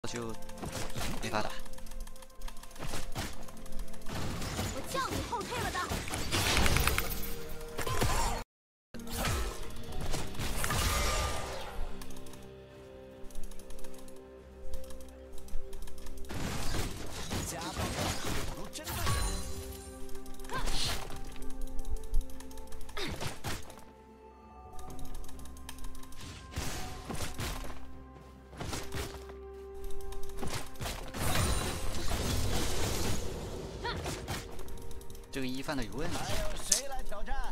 就没法打。 我叫你后退了的。 加爆弹如针对。 这个一犯的有问题。 还有谁来挑战？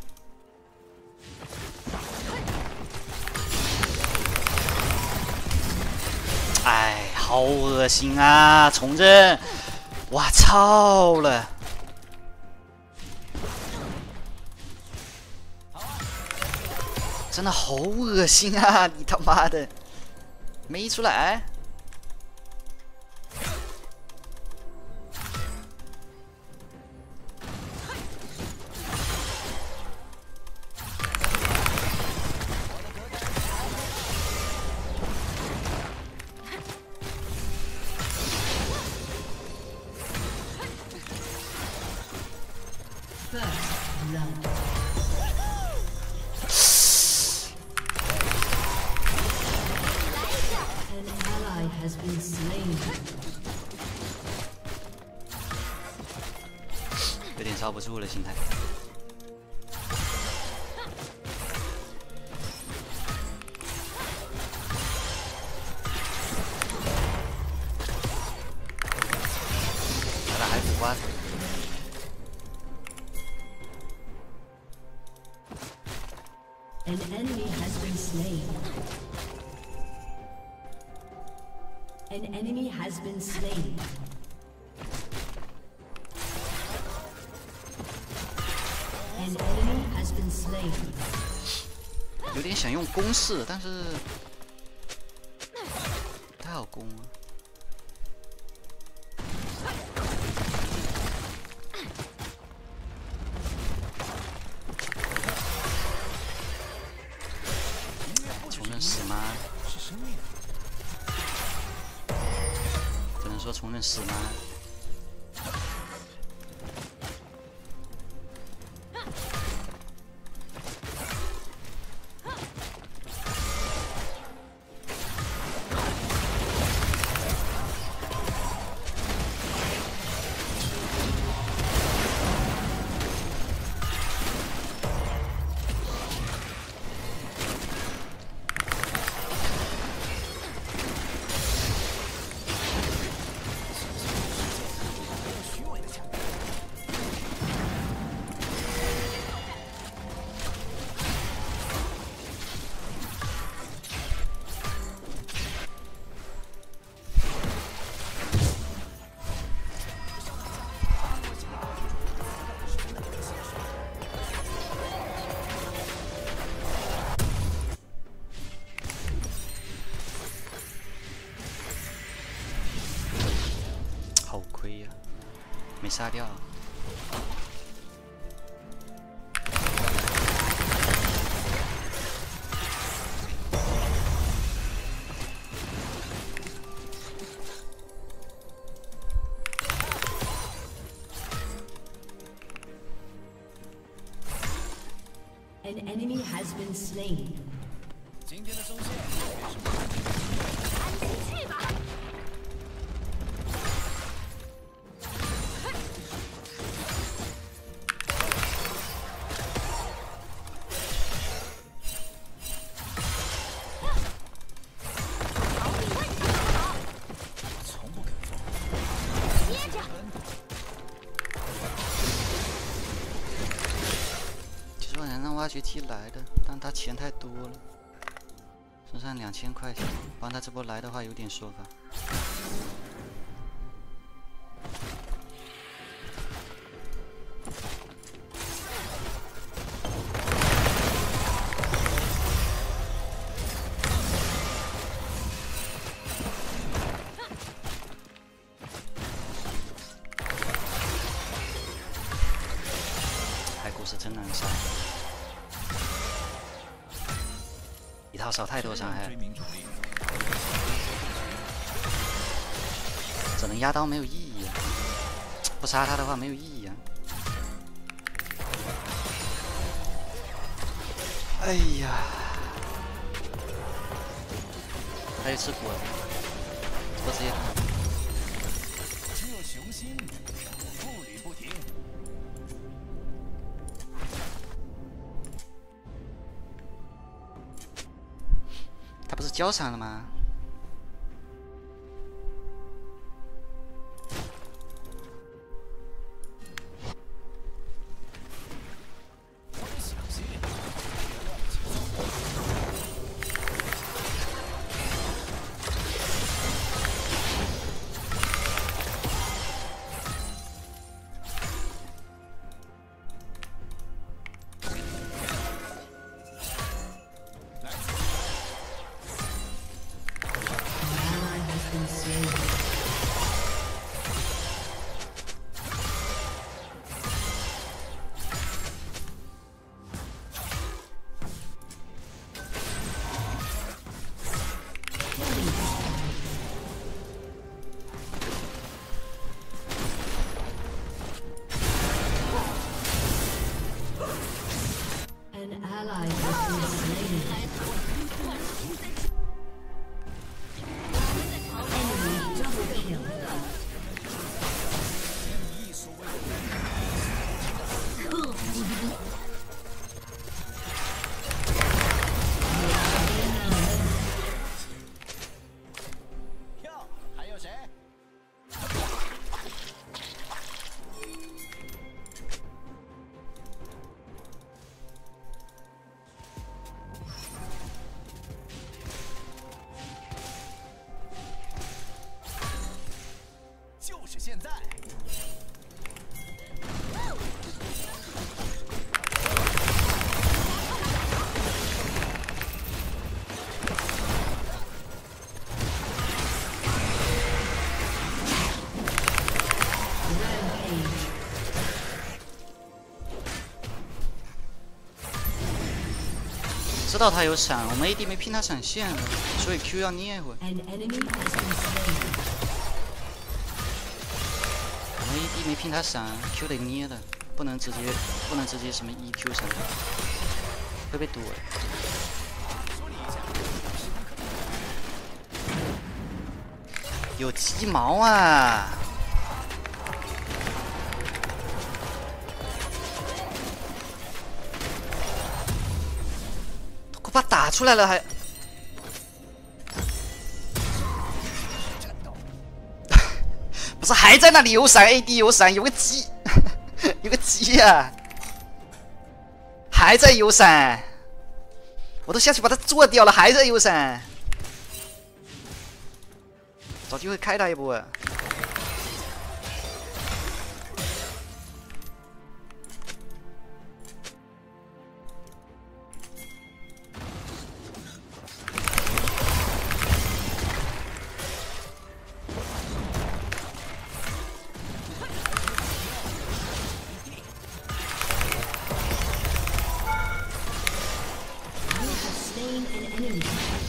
哎，好恶心啊！重振，我操了！真的好恶心啊！你他妈的，没出来。 有点遭不住了，心态。他还不关。 An enemy has been slain. An enemy has been slain. An enemy has been slain. 有点想用攻势，但是不太好攻啊。 死吗？只能说重认死吗？好亏呀、没杀掉。 An enemy has been slain. 今天的松懈。 安静去吧。 挖掘机来的，但他钱太多了，身上2000块钱，帮他这波来的话有点说法。海狗是真难杀。 一套少太多伤害。 只能压刀没有意义啊，不杀他的话没有意义啊。哎呀，还有吃果子，我直接。 这雄心步履不停。 他不是交闪了吗？ 我得小心。 An ally has been slain. Enemy double kill. 跳，还有谁？就是现在！ 知道他有闪，我们 AD 没拼他闪现，所以 Q 要捏一会儿。 An enemy has been slain. 我们 AD 没拼他闪 ，Q 得捏的，不能直接什么 EQ 闪，会被躲。有鸡毛啊！都把打出来了还。不是还在那里有闪 ，AD 有闪，有个鸡，有个鸡呀、还在有闪，我都下去把他做掉了，还在有闪，找机会开他一波啊！ Slain an enemy.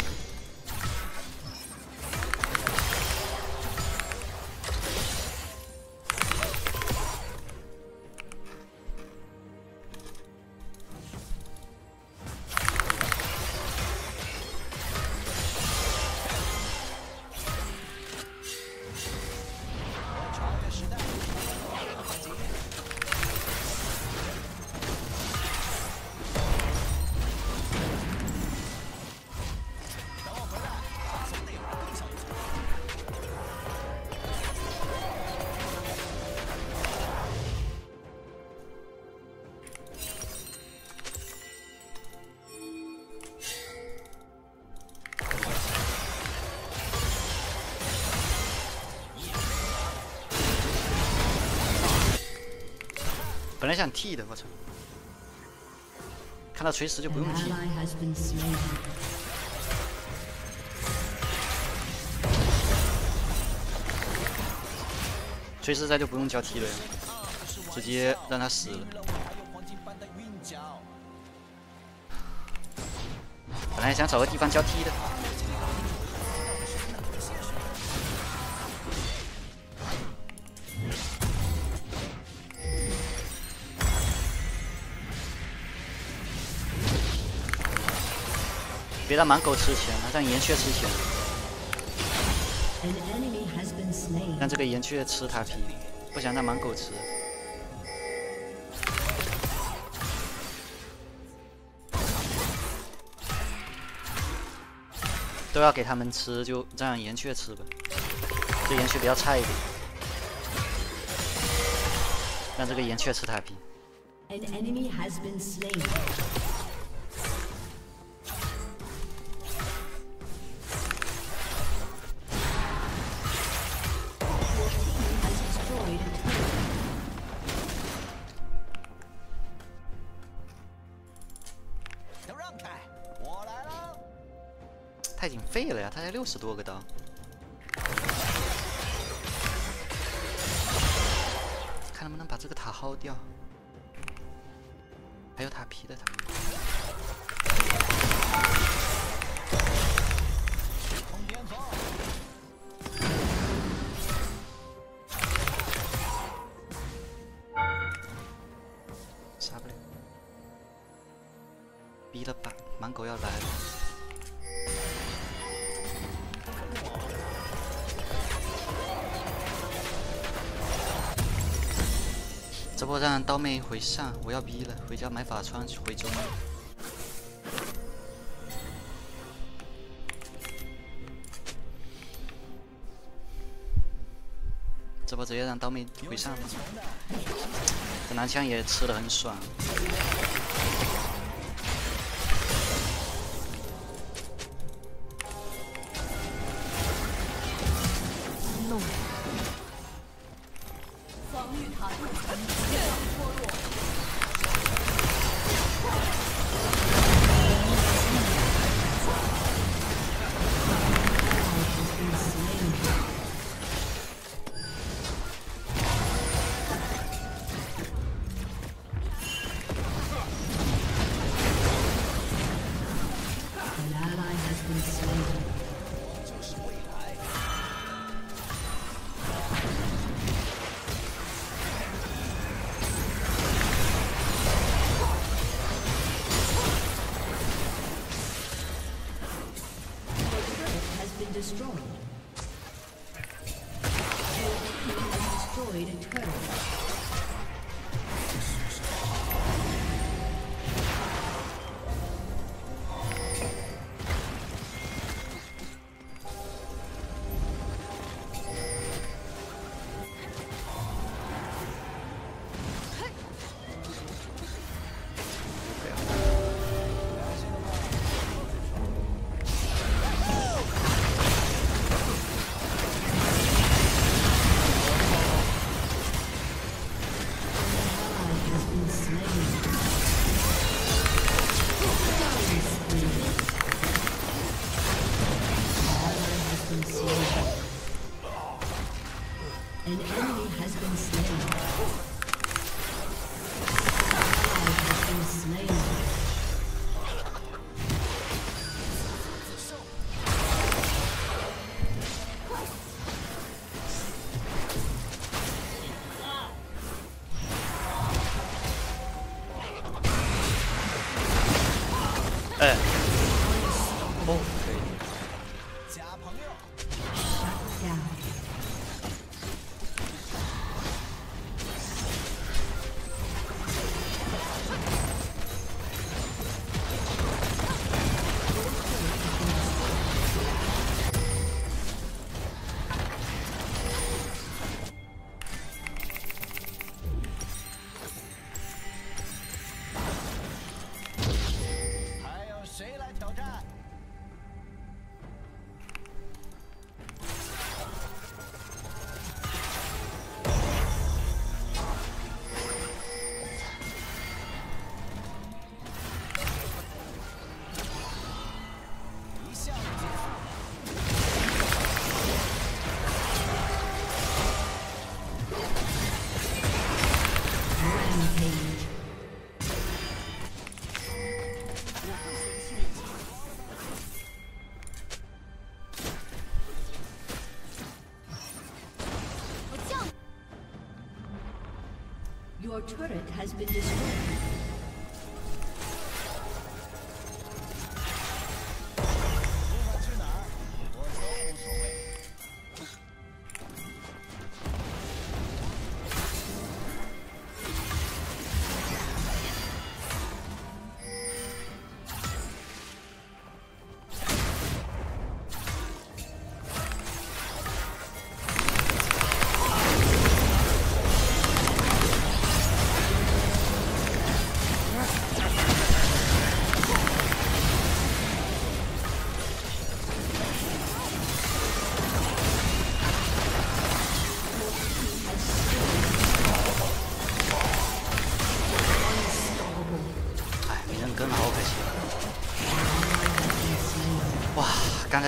本来想替的，我操！看到锤石就不 An 用替。 ally has been slain. 锤石在就不用交替了呀，直接让他死了。本来想找个地方交替的。 别让盲狗吃钱，让岩雀吃钱， An enemy has been slain. 让这个岩雀吃他皮，不想让盲狗吃。都要给他们吃，就让岩雀吃吧。这岩雀比较菜一点，让这个岩雀吃他皮。 An enemy has been slain. Has destroyed a turret. 都让开，我来了。 他已经废了呀，他才60多个刀。看能不能把这个塔薅掉。还有塔皮的塔。 冲边锋， 杀不了。逼了吧，盲狗要来了。 这波让刀妹回上，我要逼了，回家买法穿回中。这波直接让刀妹回上了，这男枪也吃得很爽。 防御塔筑城即将脱落。 An ally has been slain. 就是未来。 Has been destroyed. Your team has destroyed a turret. An enemy has been slain. An ally has been slain. Down. Your turret has been destroyed.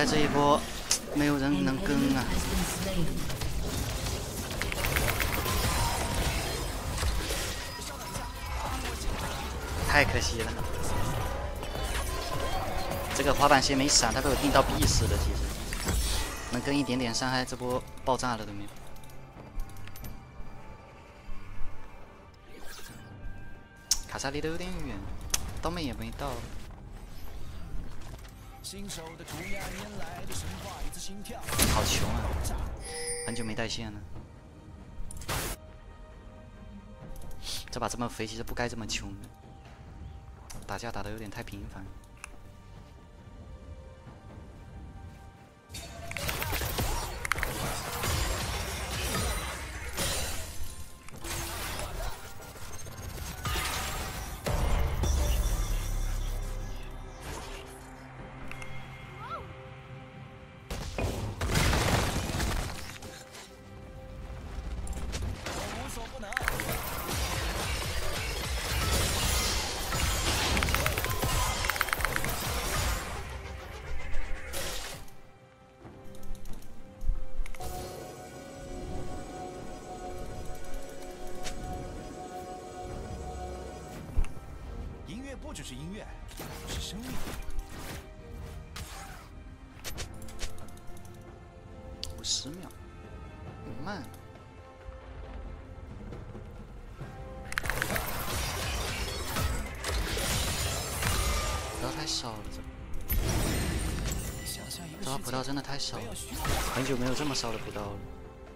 来这一波没有人能跟啊！ 太可惜了，这个滑板鞋没闪，他被我定到必死的，其实能跟一点点伤害，这波爆炸了都没有。卡萨离得有点远，刀妹也没到。好穷啊，很久没带线了。 这把这么肥，其实不该这么穷的。打架打得有点太频繁。 不只是音乐，是生命。 50秒，慢。葡萄太少了，这把葡萄真的太少了，很久没有这么少的葡萄了。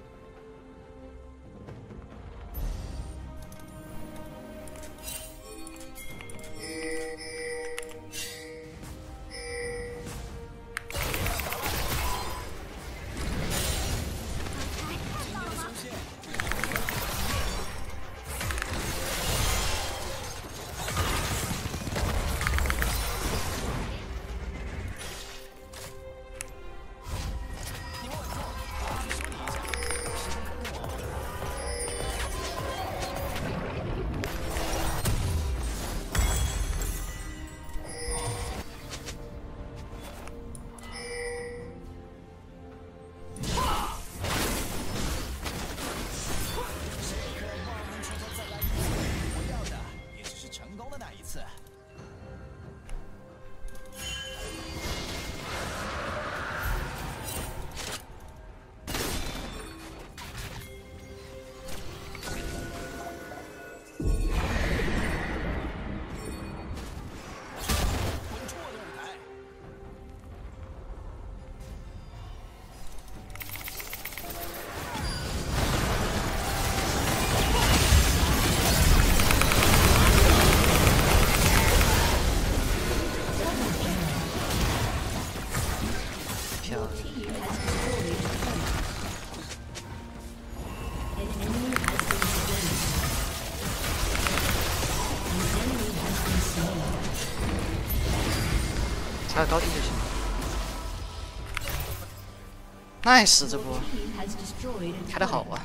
差个高地就行了。nice 这波开得好啊！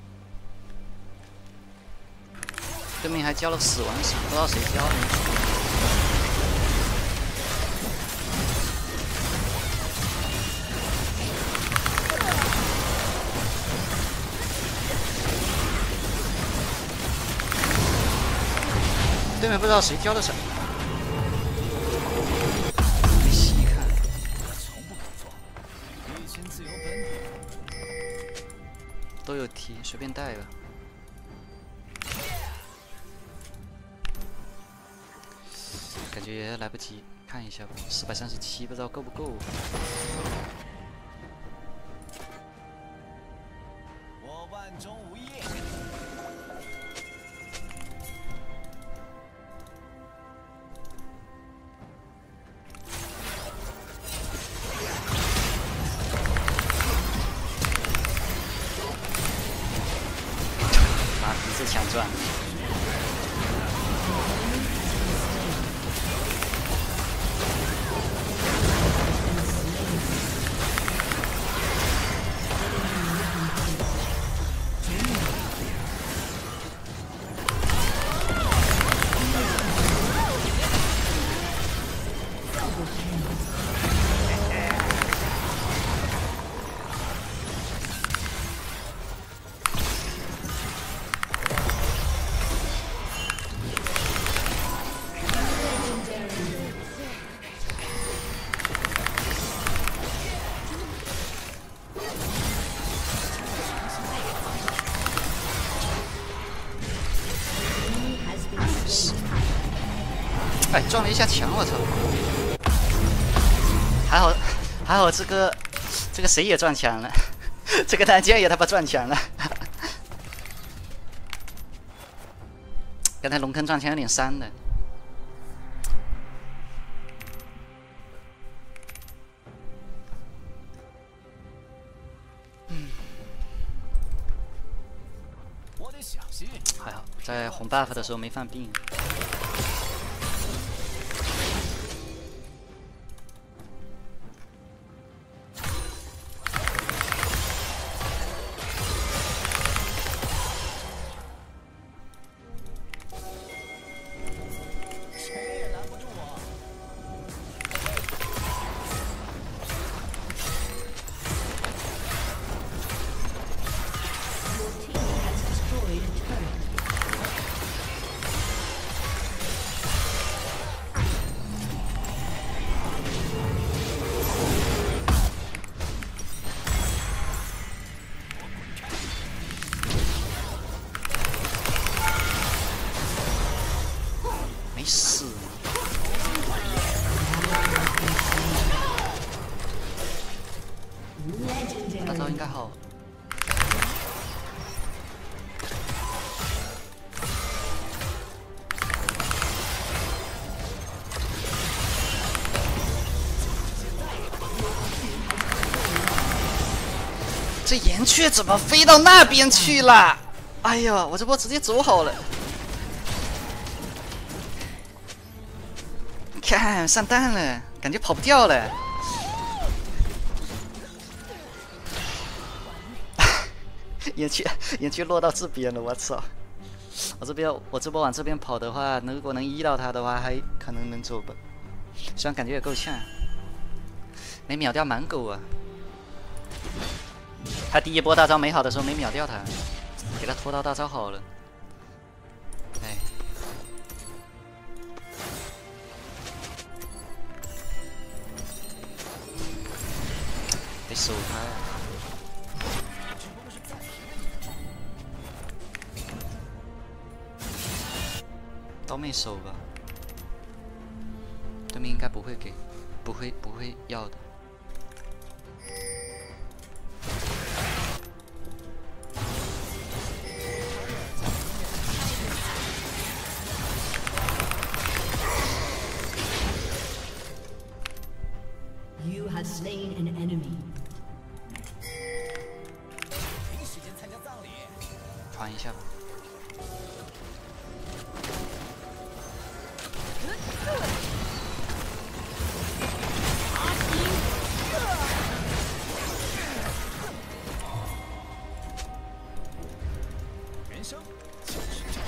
对面还交了死亡闪，不知道谁交的。对面不知道谁交的闪。 都有提，随便带吧。感觉来不及，看一下吧。437不知道够不够。 我万中无一。 抢赚！ 哎，撞了一下墙，我操！还好，这个谁也撞墙了，这个弹剑也他妈撞墙了。刚才龙坑撞墙有点伤的。 我得小心。 还好，在红 buff 的时候没犯病。 谁也拦不住我。 Destroyed a turret. 没死。大招应该好。这岩雀怎么飞到那边去了？哎呀，我这波直接走好了。看上当了，感觉跑不掉了。岩雀落到这边了，我操！我这波往这边跑的话，如果能医到他的话，还可能能走吧。虽然感觉也够呛，没秒掉满狗啊。他第一波大招没好的时候没秒掉他，给他拖到大招好了。哎，得守他呀。刀妹守吧，对面应该不会给，不会要的。 You have slain an enemy. 第一时间参加葬礼。 传一下吧。 人生就是这样。